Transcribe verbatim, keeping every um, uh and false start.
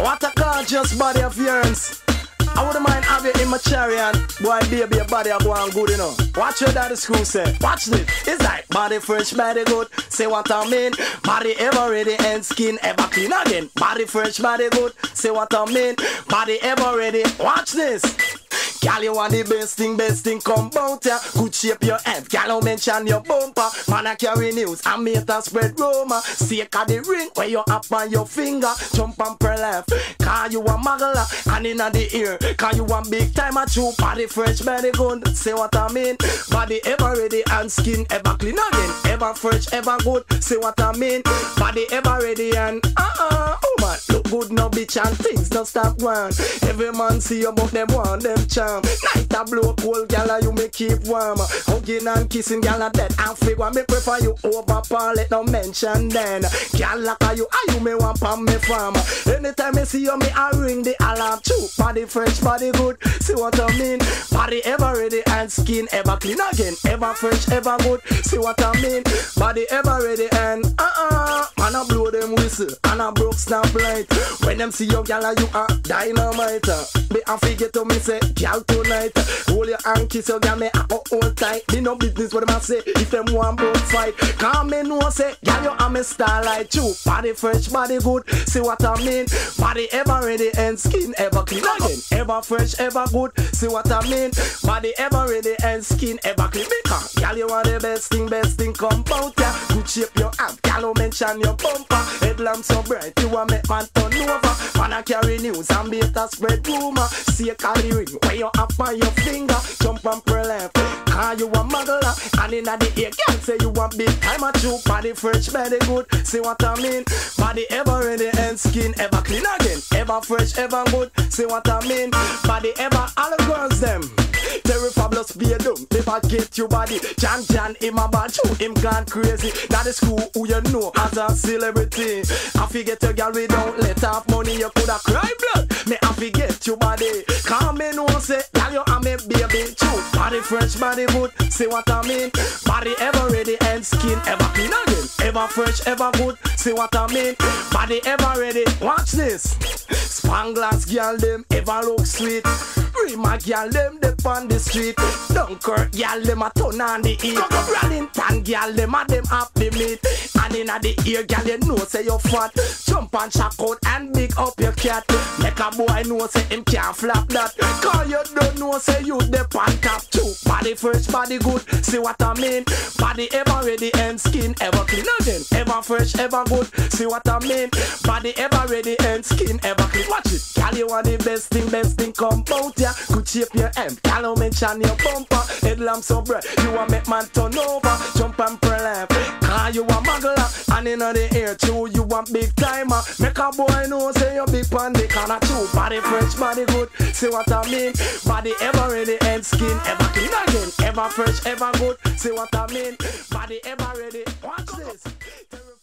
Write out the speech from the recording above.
What a gorgeous body of yours. I wouldn't mind having you in my chariot. Boy, baby, your body are going good, you know. Watch your daddy school say. Watch this. It's like body fresh, body good. Say what I mean. Body ever ready and skin ever clean again. Body fresh, body good. Say what I mean. Body ever ready. Watch this. Girl, you want the best thing, best thing come bout ya. Good shape your head, girl, you mention your bumper. Man, I carry news, I made a spread rumor. Sake of the ring, where you up on your finger. Jump and per left, cause you a muggler. And in the ear, cause you want big time at you. Body fresh, body good, say what I mean. Body ever ready and skin ever clean again. Ever fresh, ever good, say what I mean. Body ever ready and uh-uh. Oh man, look good no bitch and things don't stop one. Every man see you but them want them charm. Night a blow cold, gala you may keep warm. Hugging and kissing, gala dead and figure. Me prefer you over par, let no mention then. Gala like you, ah you may want from me farm. Anytime I see you, me I ring the alarm. True, body fresh, body good. See what I mean? Body ever ready and skin ever clean again. Ever fresh, ever good. See what I mean? Body ever ready and uh-uh. Man I blow them whistle and I broke snap light. When them see you, gala you are dynamite. Me I forget to me say, gal tonight. Hold your hand, kiss your girl, me a hold tight. Be no business what them a say. If them want broke fight, come me know say, girl you are me starlight. You body fresh, body good. See what I mean? Body ever ready and skin ever clean again. Ever fresh, ever good. See what I mean? Body ever ready and skin ever clean. Because girl you want the best thing, best thing come out ya. Good shape your hand, girl you mention your bumper. Headlamp so bright, you want make man turn over. Man a carry news and beta spread rumor. See a carry ring where you up on your finger. Jump and per left, cause you a muggler. And in the ear, girl say you want big time at you. Body fresh, body good, see what I mean? Body ever ready and skin ever clean again. Ever fresh, ever good, see what I mean? Body ever, all the girls them. Terry Fabulous be a dumb, never get your body. Jan Jan in my bad show, him gone crazy. Now the school who you know as a celebrity. I forget your girl we don't let off money. You coulda cry blood, me I forget your body. Come me know say, girl you a me baby true. Body fresh, body good, see what I mean? Body ever ready and skin ever clean again. Ever fresh, ever good, see what I mean? Body ever ready, watch this. Spanglass girl them ever look sweet. Rima girl them they on the street. Dunkirk girl them a turn on the heat. Rallington girl them a them up the meat. And inna the ear girl you know say you fat. Jump and shock out and big up your cat. Make a boy know say him can't flap that. Cause you don't know say you the pan top too. Body fresh, body good, see what I mean? Body ever ready and skin ever clean again. Ever fresh, ever good, see what I mean? Body ever ready and skin ever clean. Watch it, girl you want the best thing, best thing come out ya. Good shape your hand, girl you mention your bumper. Headlamp so bright, you a make man turn over. Jump and per left, cause you a muggler. And inna the air too, you want big timer. Make a boy know say you big pan the corner too. Body fresh, body good, see what I mean? Body ever ready and skin ever clean again. Ever fresh, ever good, see what I mean? Body ever ready, watch this.